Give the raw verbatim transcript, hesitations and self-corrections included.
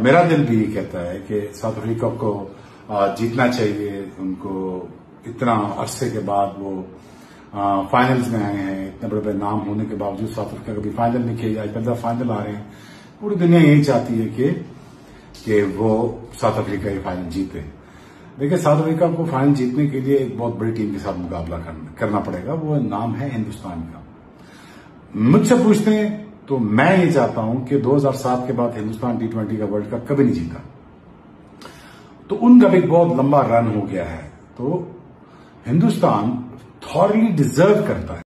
मेरा दिल भी ये कहता है कि साउथ अफ्रीका को जीतना चाहिए। उनको इतना अरसे के बाद वो फाइनल्स में आए हैं, इतने बड़े बड़े नाम होने के बावजूद साउथ अफ्रीका कभी फाइनल नहीं खेले, आज पहला फाइनल आ रहे हैं। पूरी दुनिया यही चाहती है कि कि वो साउथ अफ्रीका ये फाइनल जीते। देखिए, साउथ अफ्रीका को फाइनल जीतने के लिए एक बहुत बड़ी टीम के साथ मुकाबला करना पड़ेगा। वो नाम है हिंदुस्तान का। मुझसे पूछते हैं तो मैं ये चाहता हूं कि दो हज़ार सात के बाद हिंदुस्तान टी ट्वेंटी का वर्ल्ड कप कभी नहीं जीता, तो उनका भी बहुत लंबा रन हो गया है। तो हिंदुस्तान थॉरली डिजर्व करता है